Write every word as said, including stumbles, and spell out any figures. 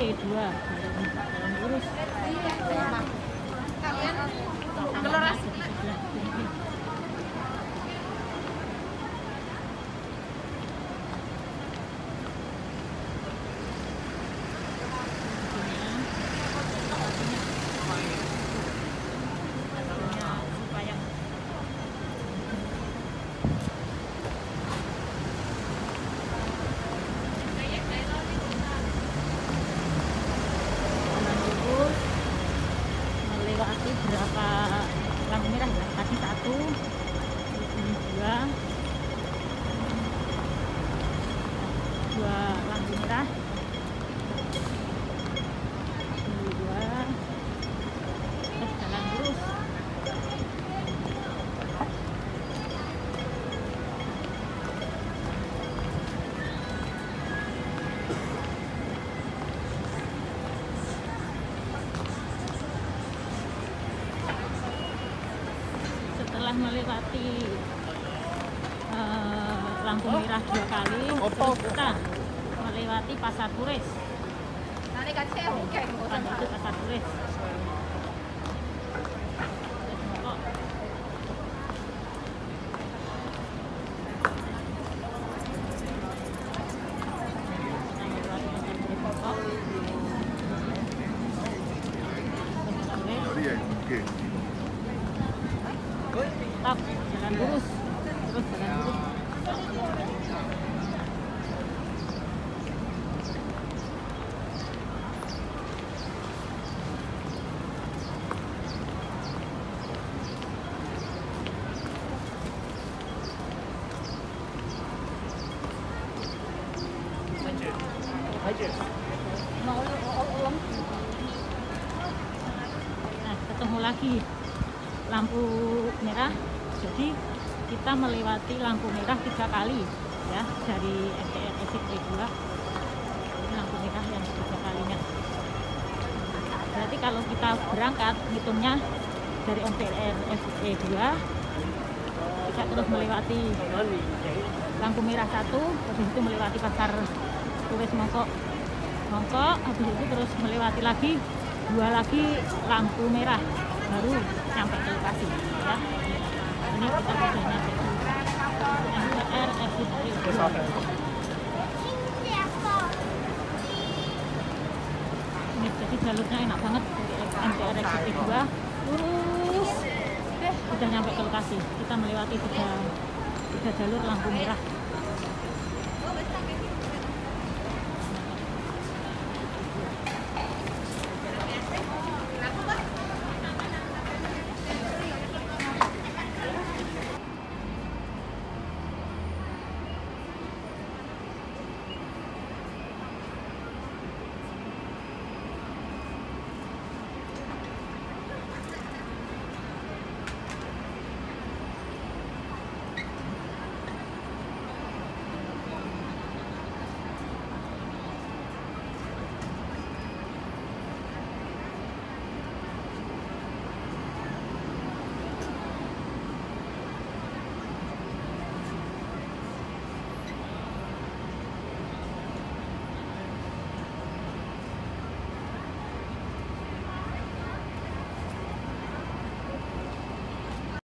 dua jalan lurus. Keluar. Berapa lampu merah ya? Tadi satu, ini dua, dua lampu merah, ini dua, terus jalan lurus. Setelah melewati uh, lampu merah dua kali, terus kita melewati Pasar Turis. Bukan itu Pasar Turis. Stop, jalan lurus, terus jalan lurus. Nah, ketemu lagi lampu merah. Jadi kita melewati lampu merah tiga kali ya, dari M T R exit E dua. Ini lampu merah yang tiga kalinya. Berarti kalau kita berangkat hitungnya dari M T R exit E dua, kita terus melewati lampu merah satu, habis itu melewati Pasar Turis Mongkok Mongkok, habis itu terus melewati lagi dua lagi lampu merah, baru sampai ke lokasi ya. Ini kita sudah nyampe di M T R exit E dua. Ini jadi jalurnya enak banget dari M T R exit E dua, lurus sudah nyampe ke lokasi. Kita melewati tiga, tiga jalur lampu merah.